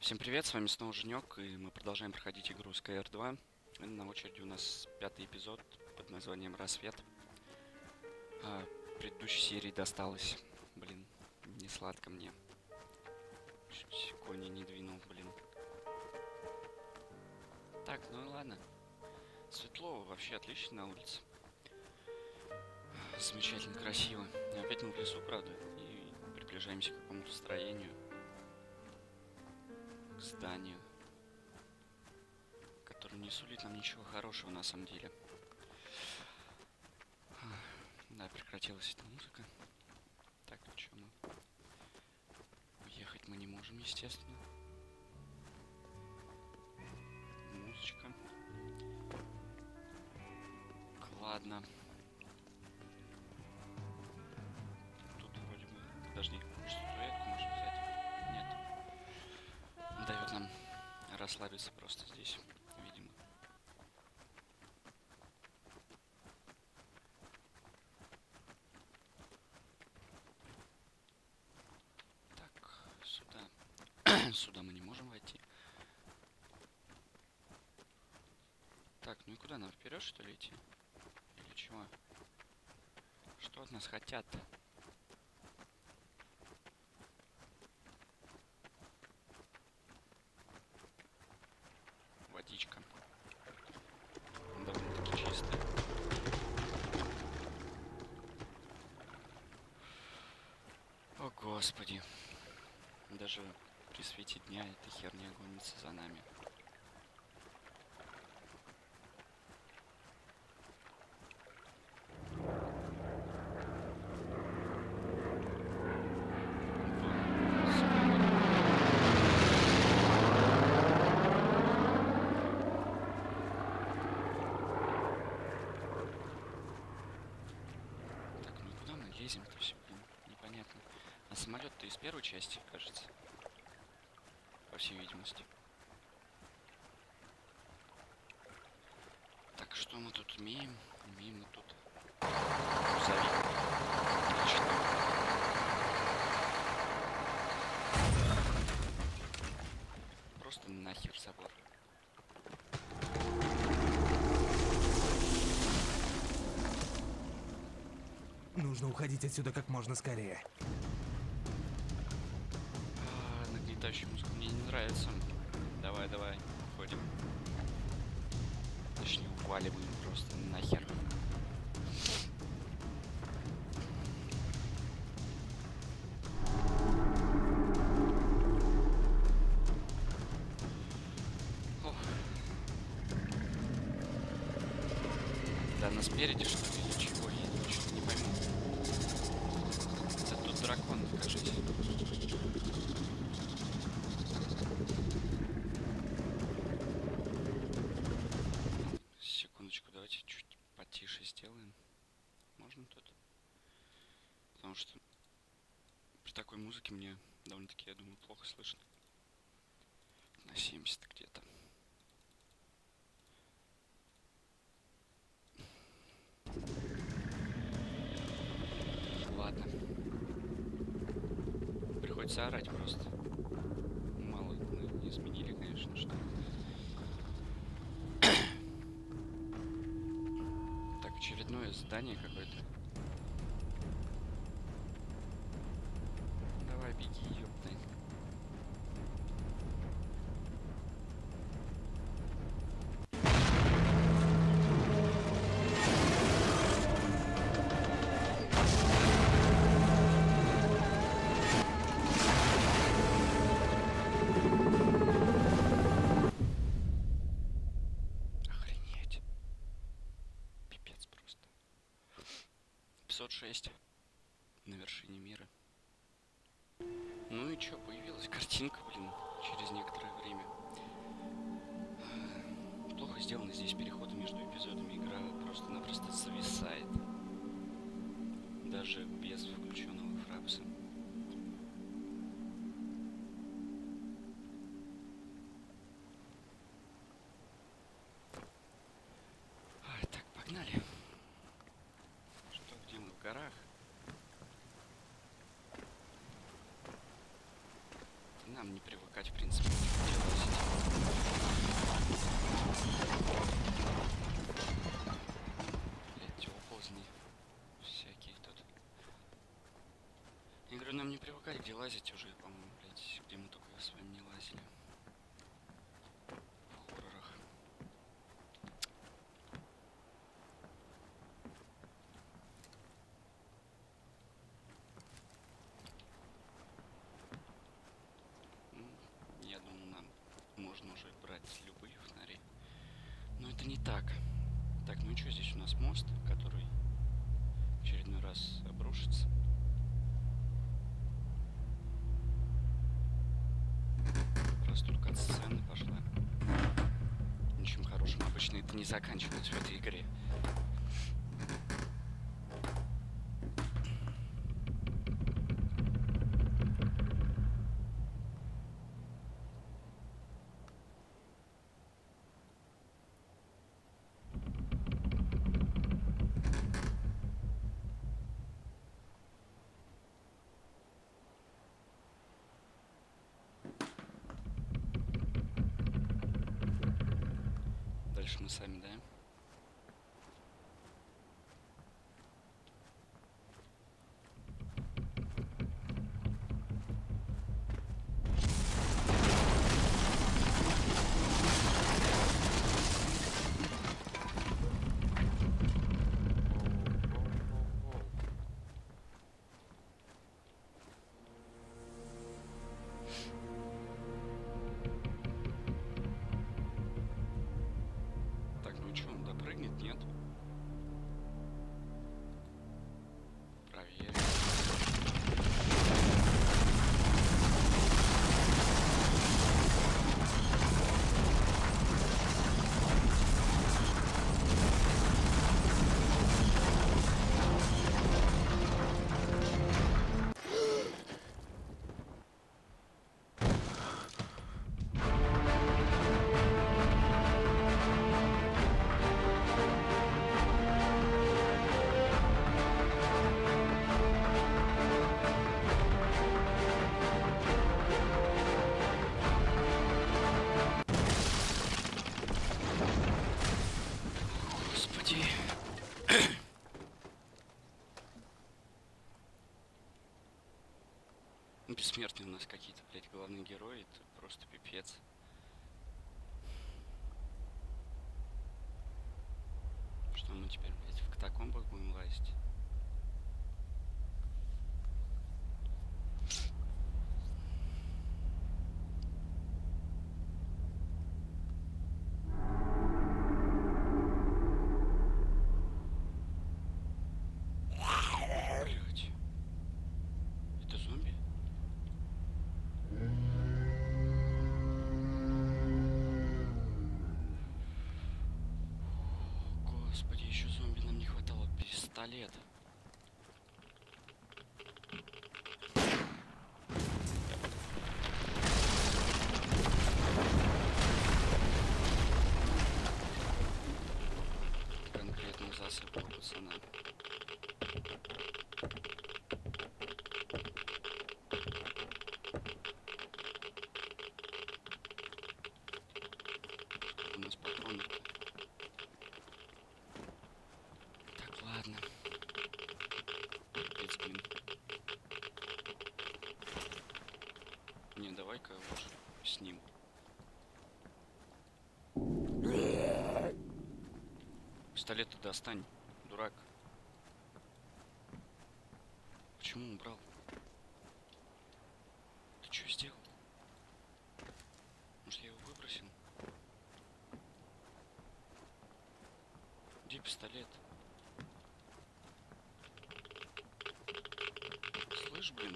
Всем привет, с вами снова Женек, и мы продолжаем проходить игру Skyr 2. На очереди у нас 5-й эпизод под названием «Рассвет». Предыдущей серии досталось. Блин, не сладко мне. Чуть кони не двинул, блин. Так, ну и ладно. Светло, вообще отлично на улице. Замечательно, красиво. Опять мы в лесу, правда, и приближаемся к какому-то строению. К зданию, который не сулит нам ничего хорошего на самом деле. Да, прекратилась эта музыка. Так, а что мы? Уехать мы не можем, естественно. Музычка. Ладно. Тут вроде бы... Подожди, статуэтку можно взять? Нет. Дает нам расслабиться просто здесь, видимо. Так, сюда. Сюда мы не можем войти. Так, ну и куда нам? Вперед, что ли, идти? Или чего? Что от нас хотят? Водичка. Довольно-таки чистая. О, Господи. Даже при свете дня эта херня гонится за нами. Так, ну куда мы лезем-то все, блин? Непонятно. А самолет-то из первой части, кажется. По всей видимости. Так, что мы тут имеем? Имеем мы тут грузовик. Отлично. Просто нахер забор. Нужно уходить отсюда как можно скорее. Нагнетающая музыка мне не нравится. Давай, давай, уходим. Точнее, уваливаем просто нахер. Ох. Да, она спереди, что ли, или чего? Я что-то не пойму. Это тут дракон, кажется. Секундочку, давайте чуть потише сделаем. Можно тут? Потому что при такой музыке мне довольно-таки, я думаю, плохо слышно. На 70 где-то. Ладно. Приходится орать просто. Мало мы изменили, конечно, что. Так, очередное здание какое-то. Давай, беги, ёпты. Охренеть. Пипец просто. 506 на вершине мира. Ну и чё, появилась картинка, блин, через некоторое время. Плохо сделаны здесь переходы между эпизодами. Игра просто-напросто зависает. Даже без включенного фрапса. Так, погнали. Что, где мы? В горах? Нам не привыкать, в принципе. не привыкать, где лазить уже, по-моему, блядь, где мы только с вами не лазили. В хоррорах. Я думаю, нам можно уже брать любые фонари. Но это не так. Так, ну и что, здесь у нас мост, который в очередной раз обрушится. Раз только от сцены пошла. Ничем хорошим обычно это не заканчивается в этой игре. Дальше мы сами, да? Так, ну и что, он допрыгнет? Нет? Проверим. Господи. Бессмертные у нас какие-то, блядь, главные герои. Это просто пипец. Что мы теперь, блядь, в катакомбах будем лазить? Блядь. Это зомби? Господи, еще зомби нам не хватало. Пистолет. Конкретно засыпал пацана. У нас патронов-то. Так, ладно. Пиздец, блин. Не, давай-ка лучше с ним. Пистолет-то достань, дурак. Почему убрал? Ты что сделал? Может, я его выбросил? Где пистолет? Слышь, блин?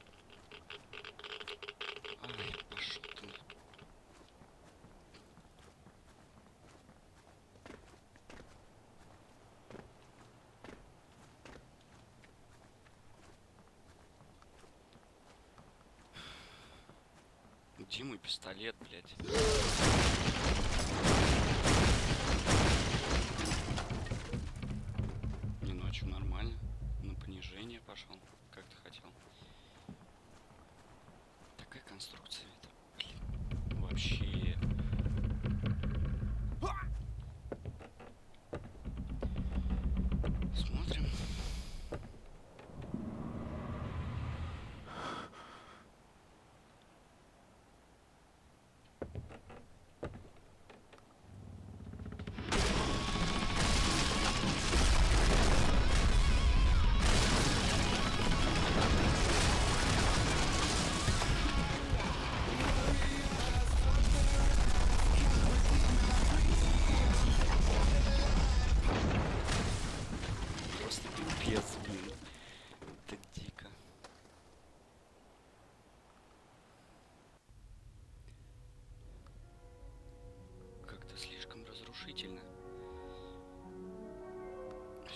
Ай, пошел ты. Где мой пистолет, блядь? Не, ночью нормально. На понижение пошел. Как ты хотел. Такая конструкция это, блин. Вообще. Смотрим.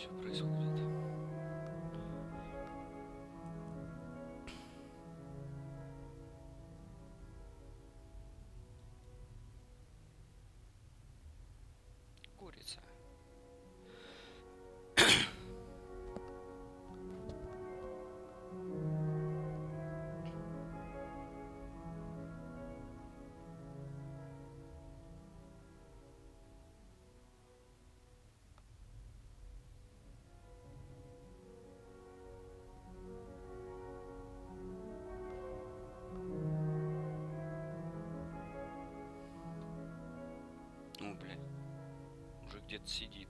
все происходит? Курица. Ну, блин, уже где-то сидит.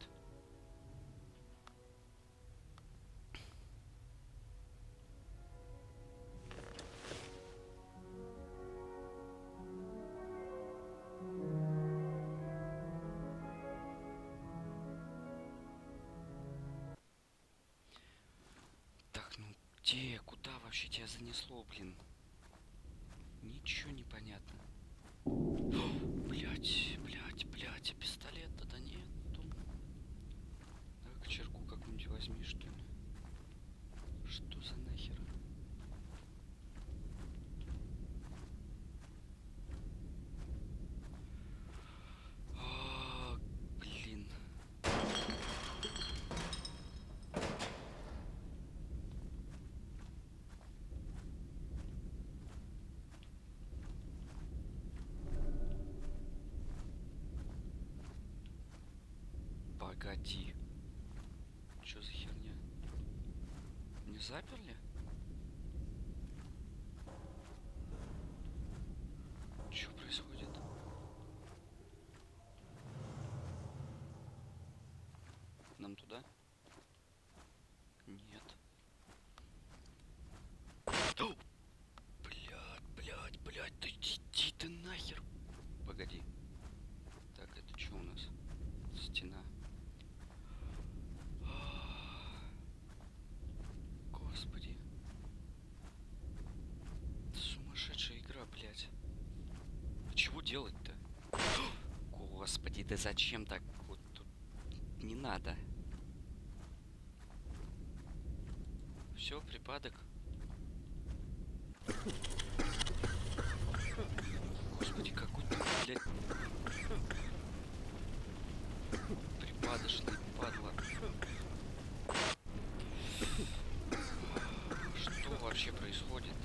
Так, ну где, куда вообще тебя занесло, блин? Ничего не понятно. Блять, блять, а пистолета да нету. Давай кочергу какую-нибудь возьми, что ли. Что за нахер? А, блин. Погоди. Чё за херня? Не заперли? Чё происходит? Нам туда? Нет. О! Блядь, да иди ты нахер. Погоди. Так, это что у нас? Стена. Господи. Сумасшедшая игра, блядь. А чего делать-то? Господи, да зачем так? Вот тут не надо. Все, припадок. Господи, какой ты, блядь, припадочный падла. Что вообще происходит?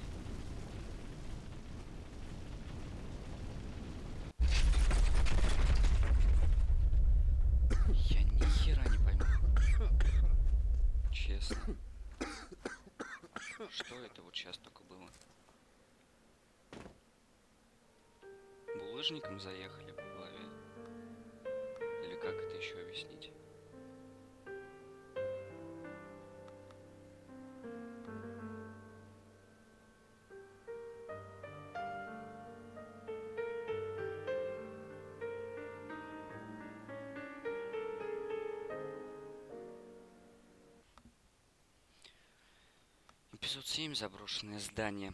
Я ни хера не пойму. Честно. Что это вот сейчас только было? Булыжником заехали по голове? Или как это еще объяснить? Эпизод 7. Заброшенное здание.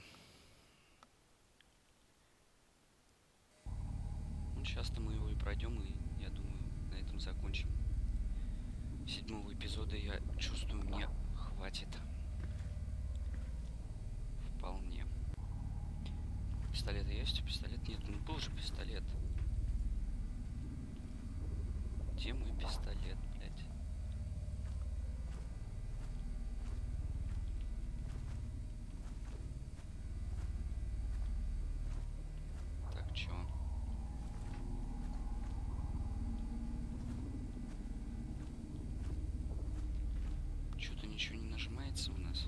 Ну, сейчас-то мы его и пройдем, и я думаю, на этом закончим. 7-го эпизода, я чувствую, мне хватит. Вполне. Пистолет есть? Пистолет нет. Ну был же пистолет. Где мой пистолет, блядь? Так, чё? Чё-то ничего не нажимается у нас.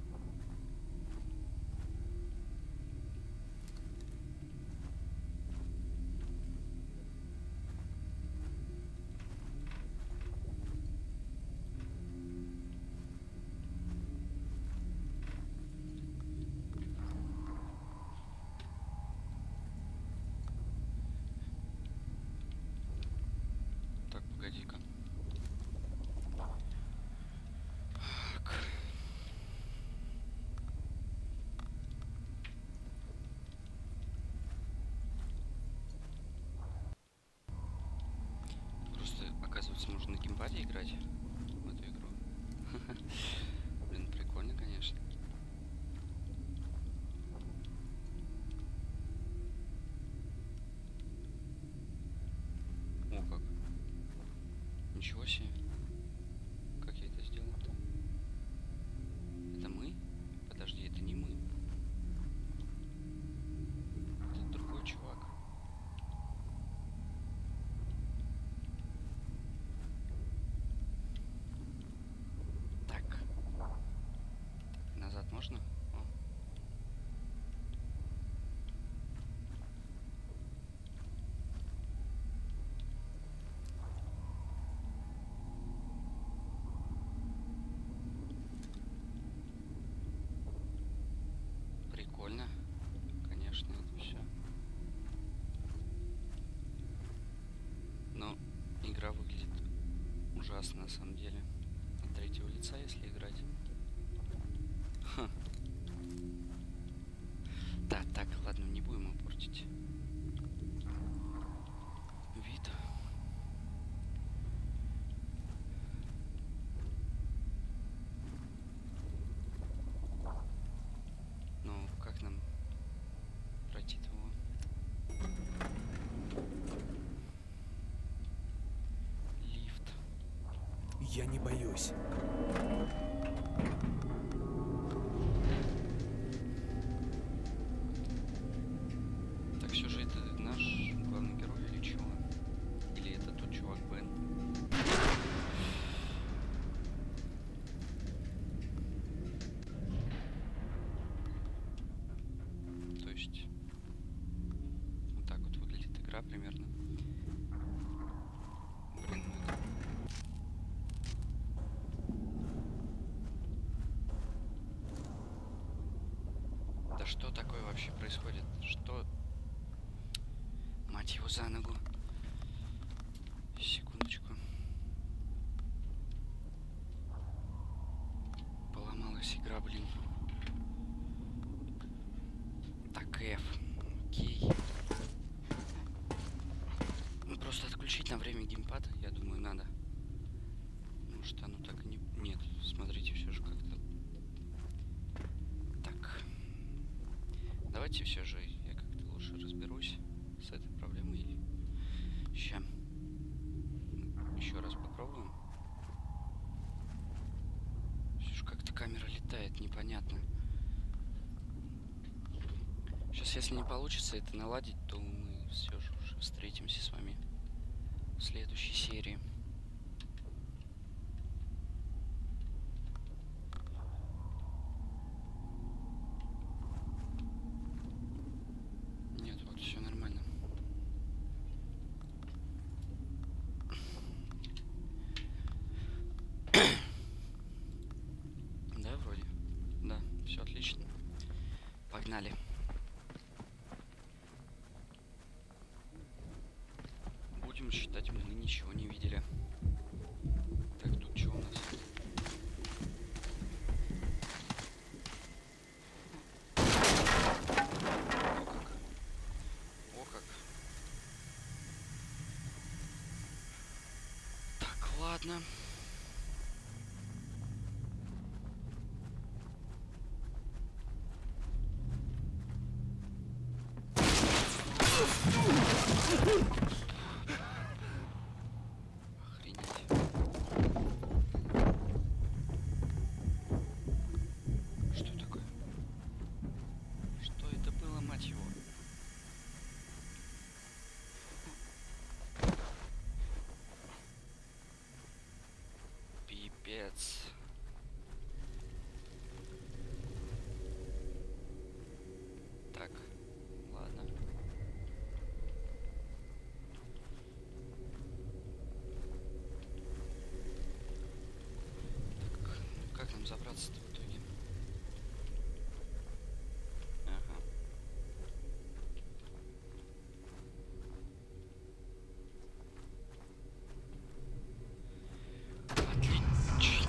Так, погоди-ка. Так. Ничего себе. Как я это сделал-то? Это мы? Подожди, это не мы. Это другой чувак. Так. Назад можно? О. Прикольно. Конечно, это все. Но игра выглядит ужасно на самом деле. От третьего лица, если играть. Ха. Да, так, ладно, не будем его портить. Вид. Ну, как нам пройти его? Лифт. Я не боюсь. Так все же это наш главный герой или чего? Или это тот чувак Бен? То есть вот так вот выглядит игра примерно. Блин, ну это... Да что такое вообще происходит? Что? Мать его за ногу. Секундочку. Поломалась игра, блин. Так, F. Окей. Ну, просто отключить на время геймпад, я думаю, надо. Может, оно так и не... Нет, смотрите, все же как-то... Так. Давайте все же я как-то лучше разберусь с этой проблемой. Ща. Еще раз попробуем. Все же как-то камера летает, непонятно. Сейчас, если не получится это наладить, то мы все же уже встретимся с вами в следующей серии. Нет, вот все нормально. Да, вроде. Да, все отлично. Погнали. Будем считать, мы ничего не видели. Так, тут что у нас? О как. О как. Так, ладно. Охренеть. Что такое? Что это было, мать его? Пипец. Так, ладно. Так, как нам забраться-то в итоге? Ага. Отлично.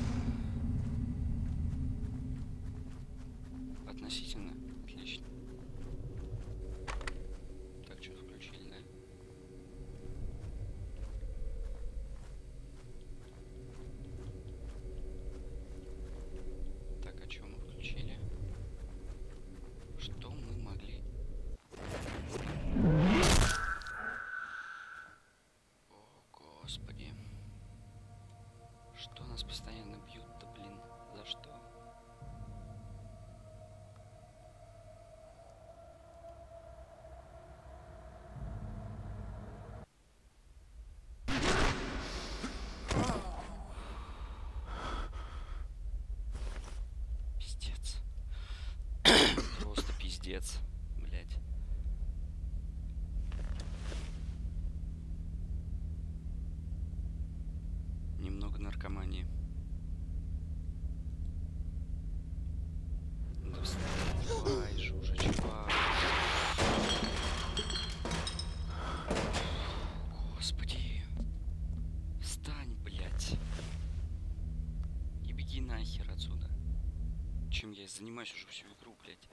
Относительно отлично. Так, что включили, да? Нас постоянно бьют-то, блин. За что? Пиздец. Просто пиздец, блядь. Немного наркомании. Да вставай же уже, чувак. Господи. Встань, блядь. И беги нахер отсюда. Чем я занимаюсь уже всю игру, блядь.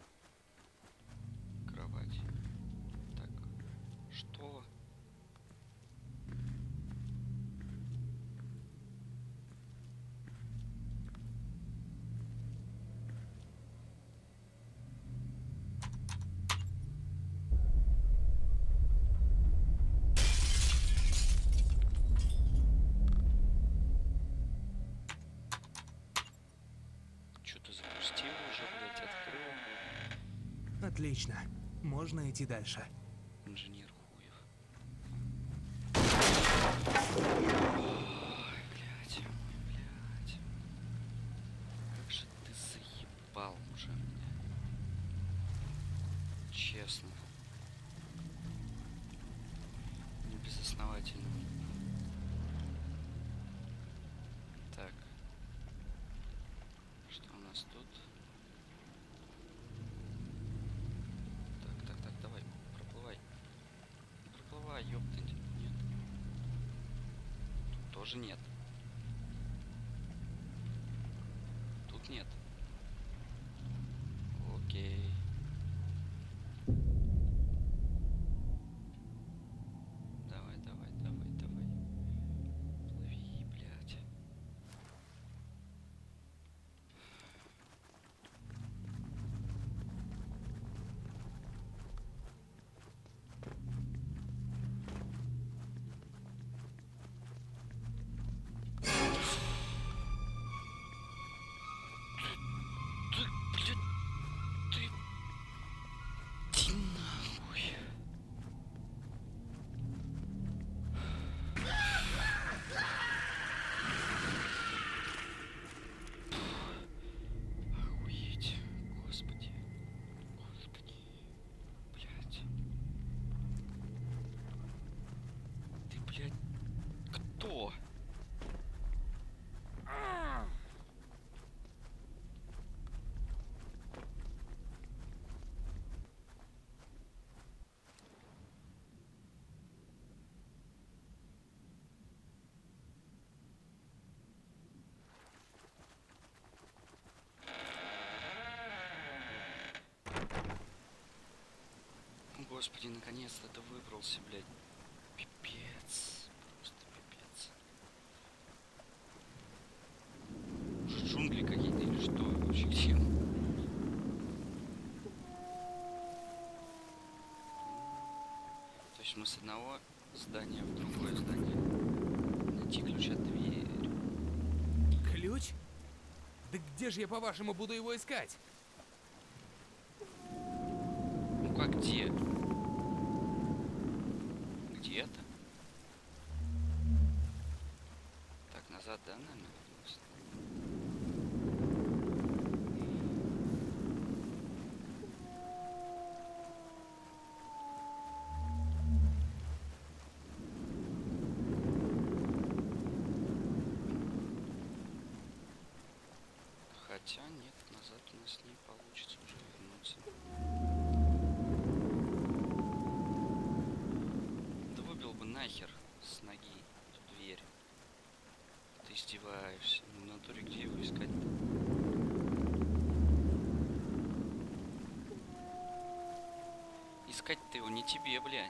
Кровать. Так. Что? Что-то запустил уже, блядь, открыл. Отлично. Можно идти дальше. Инженер хуев. Ой, блядь, блядь. Как же ты заебал уже меня. Честно. Не безосновательно. Так. Что у нас тут? Так, давай, проплывай. Проплывай, ёптать. Нет. Тут тоже нет. Тут нет. Окей. Давай. Плыви, блядь. Иди нахуй. Охуеть. Господи. Блядь. Ты, блядь, кто? Господи, наконец-то ты выбрался, блядь. Пипец. Просто пипец. Уже джунгли какие-то или что? Вообще где? То есть мы с одного здания в другое здание. Найти ключ от двери. Ключ? Да где же я, по-вашему, буду его искать? Ну как где? Где это? Так, назад, да, наверное? Хотя нет, назад у нас не получится уже вернуться. Да выбил бы нахер с ноги эту дверь. Ты издеваешься. Ну, в натуре где его искать-то? Искать-то его не тебе, блядь.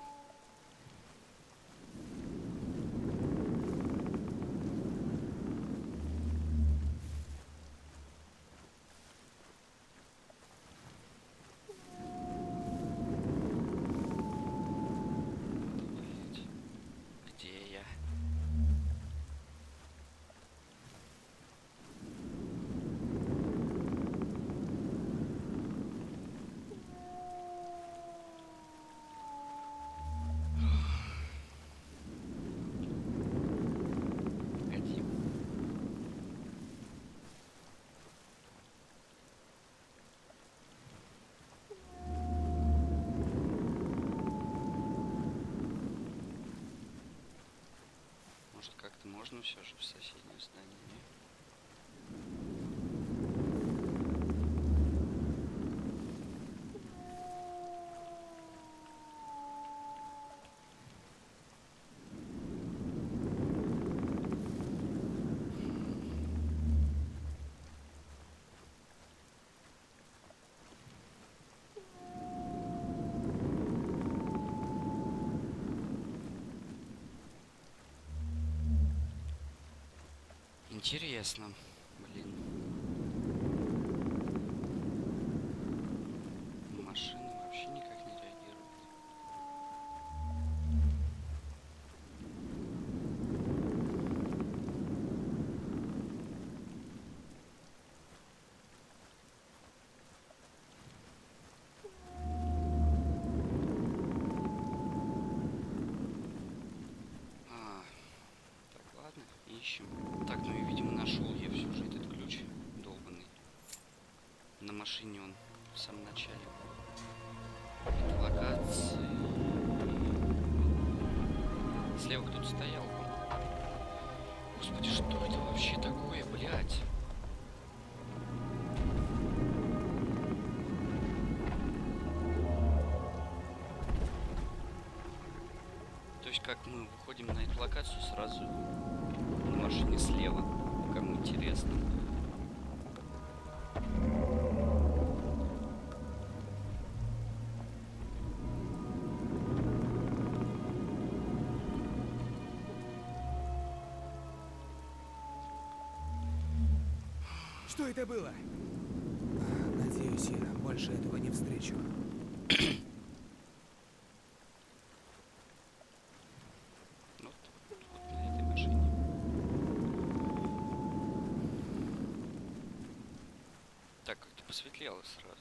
Блядь. Где я? как-то можно все же в соседнее здание, не? Интересно, блин. Машины вообще никак не реагируют. Так, ладно, ищем. Так, ну и, видимо, нашел я все же этот ключ долбанный. На машине он в самом начале этой локации. Слева кто-то стоял. Господи, что это вообще такое, блядь? То есть как мы выходим на эту локацию сразу на машине слева, кому интересно. Что это было? Надеюсь, я больше этого не встречу. Вот на этой машине. Так, как-то посветлело сразу.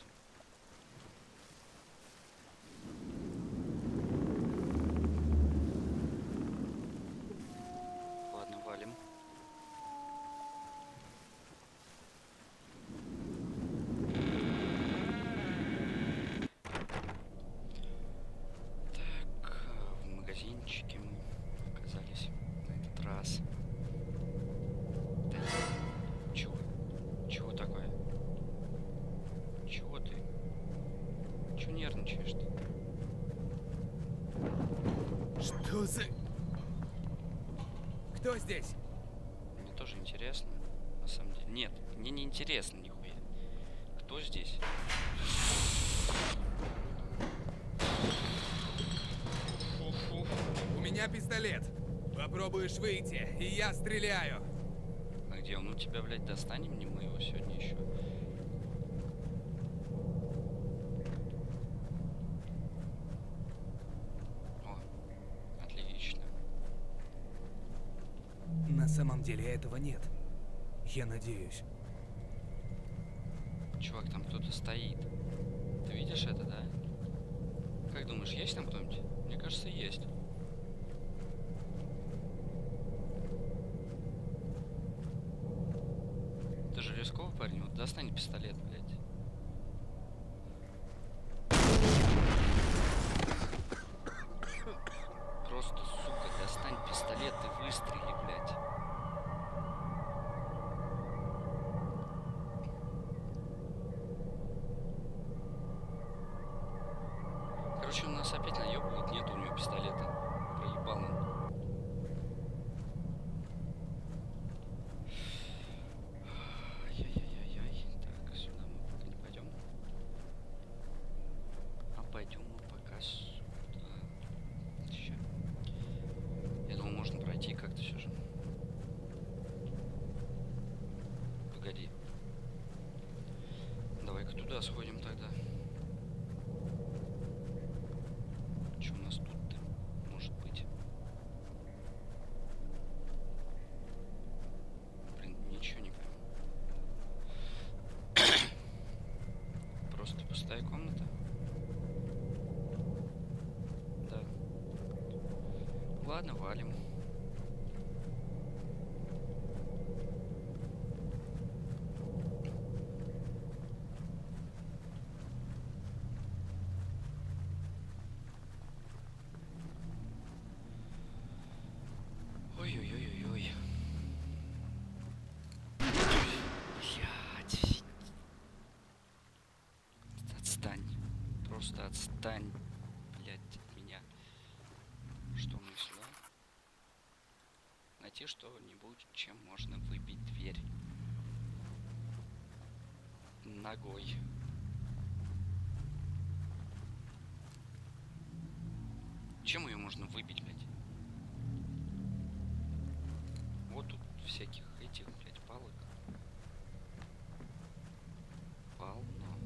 Ладно, валим. Так, в магазинчике мы оказались на этот раз. Да, чего? Чего такое? Чего ты? Чего нервничаешь-то? Что за... Кто здесь? Мне тоже интересно, на самом деле. Нет, мне не интересно нихуя. Кто здесь? У меня пистолет. Попробуешь выйти, и я стреляю. А где он у тебя, блядь, достанем? Не мы его сегодня еще. О, отлично. На самом деле этого нет. Я надеюсь. Чувак, там кто-то стоит. Ты видишь это, да? Как думаешь, есть там кто-нибудь? Мне кажется, есть. Ты же рисковый парень, вот достань пистолет, блядь. Просто, сука, достань пистолет и выстрели, блядь. Короче, он нас опять наебывает, нет у него пистолета. Проебал он. Ай-яй-яй-яй. Так, сюда мы пока не пойдем. А пойдем мы пока сюда. Ща. Я думал, можно пройти как-то все же. Погоди. Давай-ка туда сходим тогда. Что у нас тут-то может быть? Блин, ничего не пойму. Просто пустая комната. Да. Ладно, валим. Ой-ой-ой-ой-ой. найти что-нибудь, чем можно выбить дверь. Ногой. Чем ее можно выбить, блядь? Вот тут всяких этих, блядь, палок. Полно.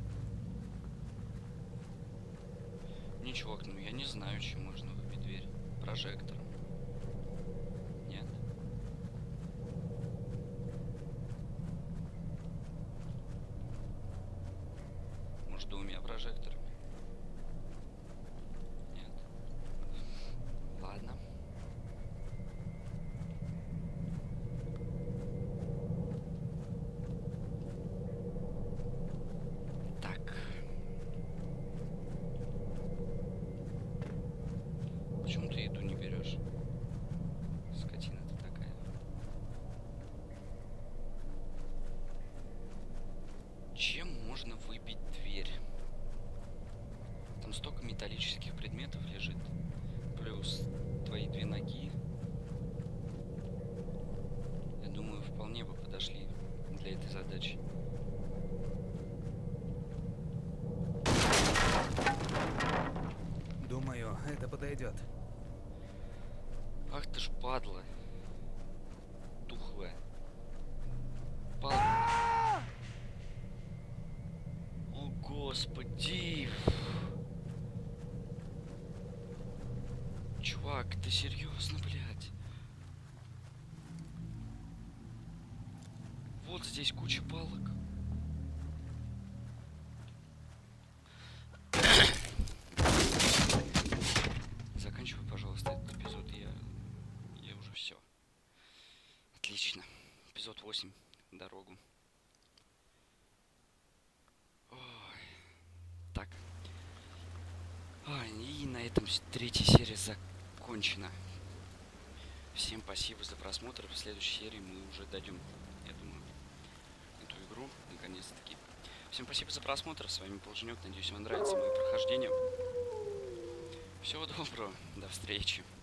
Не, чувак, ну я не знаю, чем можно выбить дверь. Прожектором. Нет. Может, двумя прожекторами? Нет. Ладно. Так. Почему ты еду не берешь? Скотина ты такая. Чем можно выбить дверь? Там столько металлических предметов лежит. Плюс твои 2 ноги. Я думаю, вполне бы подошли для этой задачи. Думаю, это подойдет. Ах ты ж падла. Тухлая. Падла. О, господи. Чувак, ты серьезно, блядь? Вот здесь куча палок. Заканчивай, пожалуйста, этот эпизод. Я уже все. Отлично. Эпизод 8. Дорогу. Ой. Так. И на этом 3-я серия закончена. Всем спасибо за просмотр. В следующей серии мы уже дойдем, я думаю, эту игру наконец-таки. Всем спасибо за просмотр. С вами был Женек. Надеюсь, вам нравится мое прохождение. Всего доброго. До встречи.